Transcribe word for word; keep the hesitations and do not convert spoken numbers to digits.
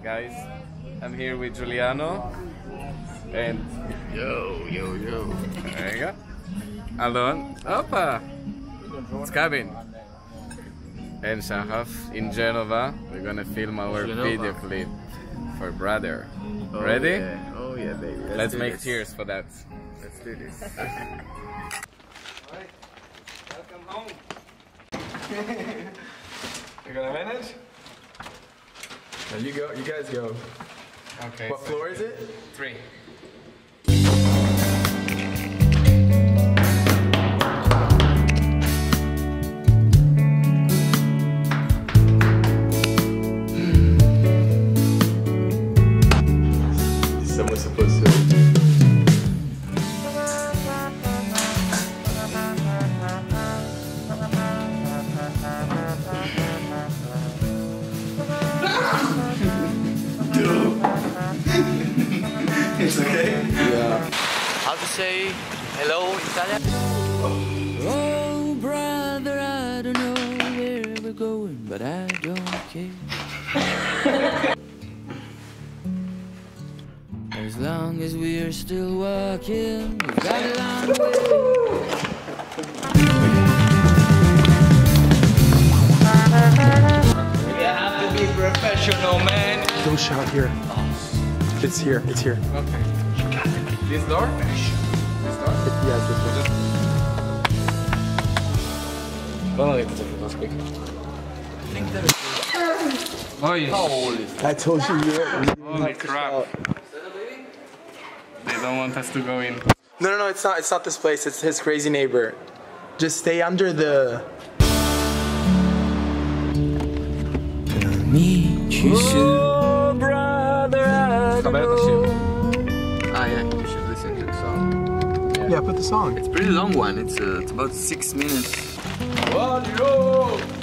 guys. I'm here with Giuliano and Yo, yo, yo. there you go. Alon, Opa, it's Cabin. And Shahaf in Genova. We're gonna film our Genova. video clip for Brother. Oh, Ready? Yeah. Oh yeah, baby. Let's, Let's do make this. cheers for that. Let's do this. Alright, welcome home. You gonna manage? Now you go, you guys go. Okay. What so floor is it? Three. Someone's supposed to. It's okay? Yeah. How to say hello in Italian? Oh, brother, I don't know where we're going, but I don't care. As long as we're still walking, we've got a long way. You have to be professional, man. Don't shout here. It's here, it's here. Okay. This door? This door? Yeah, it's this one. Holy, I told you, you holy crap. They don't want us to go in. No, no, no, it's not, it's not this place, it's his crazy neighbor. Just stay under the... Meet you soon. Oh, brother, I don't know. Ah yeah, you should listen to the song. Yeah, put the song. It's a pretty long one. It's uh, it's about six minutes. Oh,